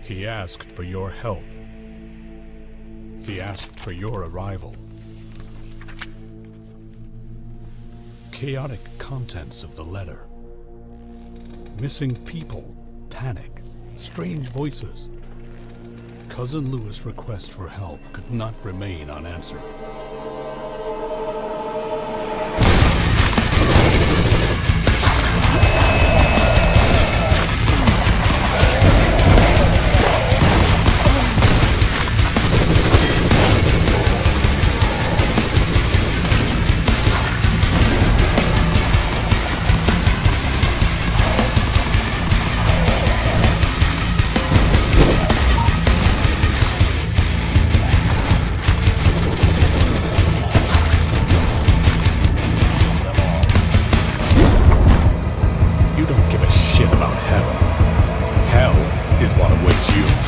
He asked for your help. He asked for your arrival. Chaotic contents of the letter. Missing people, panic, strange voices. Cousin Louis' request for help could not remain unanswered. You don't give a shit about heaven. Hell is what awaits you.